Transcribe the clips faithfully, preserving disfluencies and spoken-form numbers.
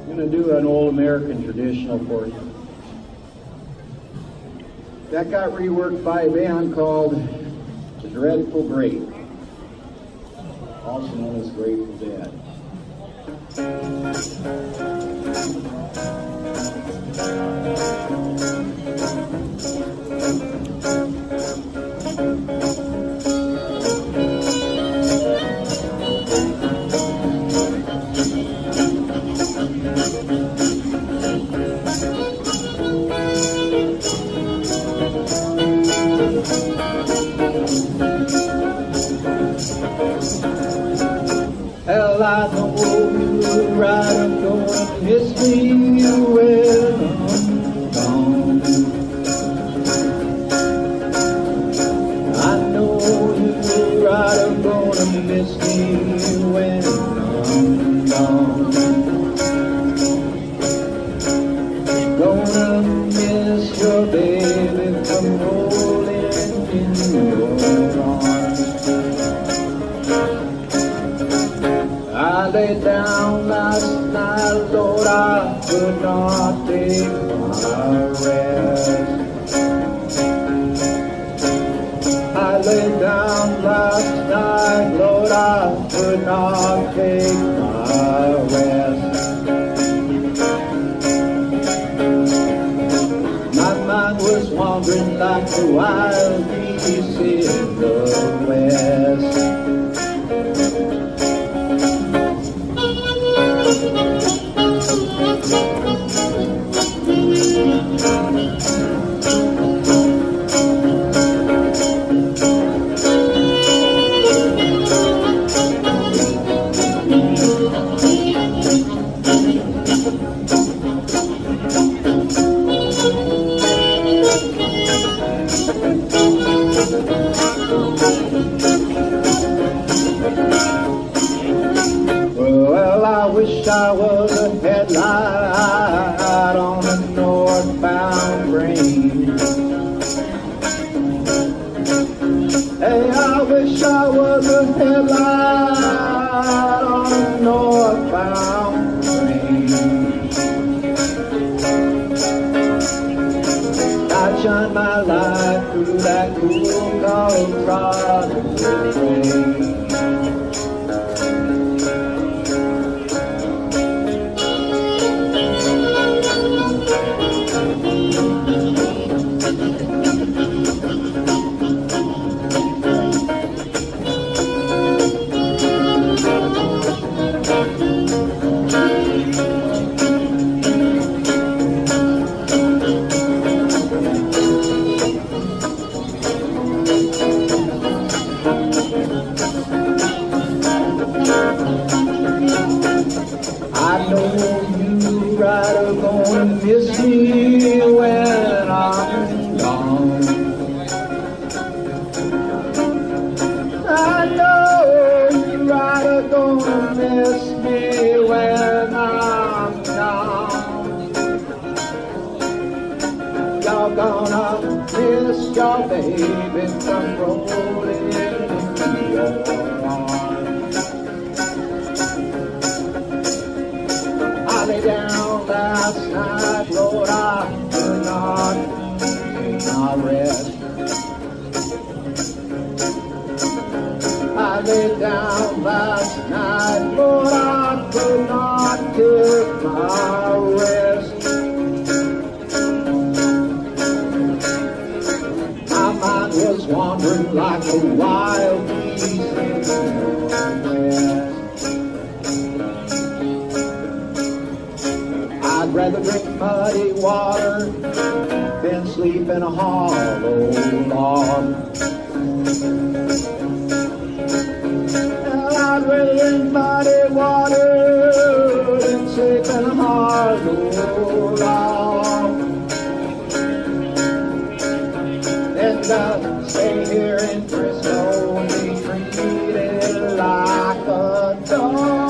I'm going to do an old American traditional for you. That got reworked by a band called The Dreadful Grape, also known as Grateful Dead. Hell, I know you right, I'm gonna miss me when I'm gone. I know you right, I'm gonna miss me when I'm gone. Gonna miss your baby come rolling in your arms. I lay down last night, Lord, I could not take my rest. I lay down last night, Lord, I could not take my rest. My mind was wandering like the wild geese in the west. Well, I wish I was a headlight on a northbound train. Hey, I wish I was a headlight on a northbound train. I'd shine my light through that cool Colorado rain. I know you right are gonna miss me when I'm gone. I know you right are gonna miss me when I'm gone. Y'all gonna miss your baby from rolling into your arms. I lay down last night, Lord, I could not take my rest. I lay down last night, Lord, I could not take my rest. My mind was wandering like a wild geese in the west. I'd rather drink muddy water than sleep in a hollow log. I'd rather drink muddy water than sleep in a hollow log. And I'd stay here in Frisco and be treated like a dog.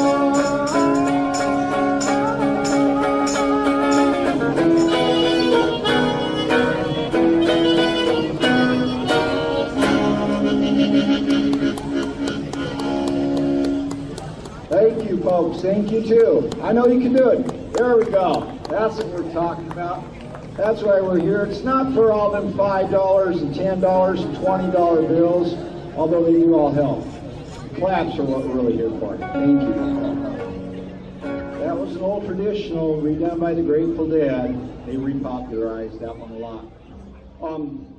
Thank you, folks. Thank Thank you too. I know you can do it. There we go. That's what we're talking about. That's why we're here. It's not for all them five dollars and ten dollars and twenty dollar bills, although they do all help. Claps are what we're really here for. Thank you. That was an old traditional redone by the Grateful Dead. They repopularized that one a lot. Um,